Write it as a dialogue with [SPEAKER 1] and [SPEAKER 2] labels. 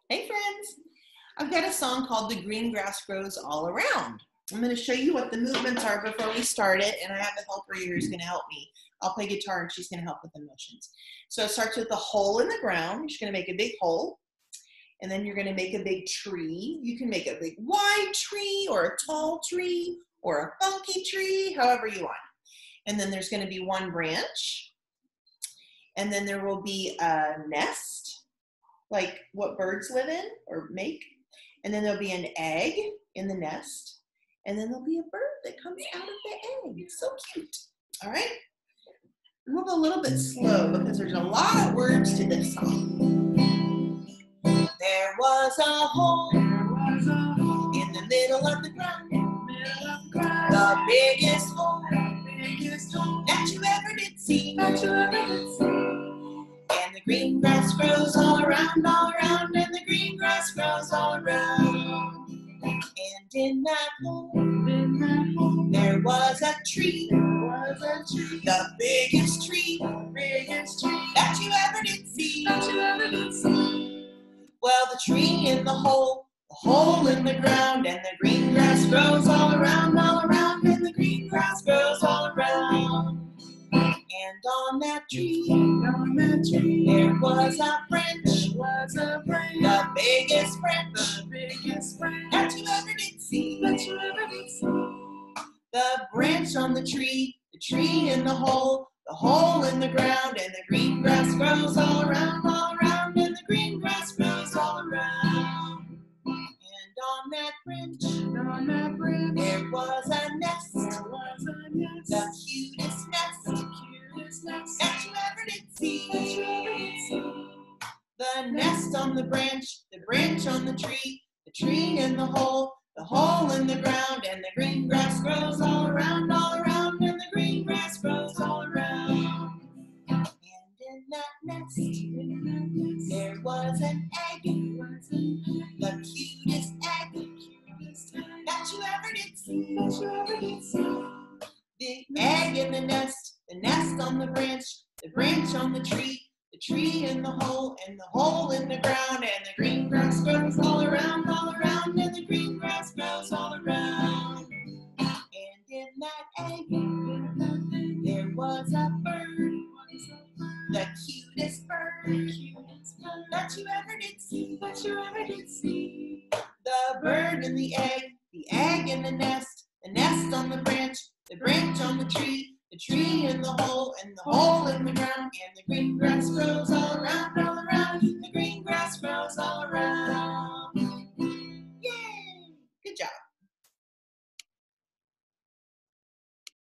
[SPEAKER 1] Hey friends, I've got a song called The Green Grass Grows All Around. I'm going to show you what the movements are before we start it, and I have a helper here who's going to help me. I'll play guitar and she's going to help with the motions. So it starts with the hole in the ground. You're just going to make a big hole, and then you're going to make a big tree. You can make a big wide tree or a tall tree or a funky tree, however you want. And then there's going to be one branch, and then there will be a nest, like what birds live in or make. And then there'll be an egg in the nest. And then there'll be a bird that comes out of the egg. So cute. All right. Move a little bit slow because there's a lot of words to this song. There was a hole in the middle of the ground. The biggest hole that you ever did see. And the green grass grows all around, and the green grass grows all around. And in that hole, there was a tree, the biggest tree that you ever did see. Well, the tree in the hole in the ground, and the green grass grows all around, and the green grass grows all around. And on that tree, there was a branch, the biggest branch that you ever did see. The branch on the tree in the hole in the ground, and the green grass grows all around, and the green grass grows all around. And on that branch, there was a nest, the cutest nest that you ever did see. The nest on the branch on the tree in the hole in the ground, and the green grass grows all around, and the green grass grows all around. And in that nest, there was an egg, the cutest egg that you ever did see. The egg in the nest on the branch on the tree in the hole in the ground, and the green grass grows all around, and the green grass grows all around. And in that egg, there was a bird, the cutest bird that you ever did see. The bird in the egg in the nest on the branch on the tree in the hole in the ground, and the green grass grows all around, the green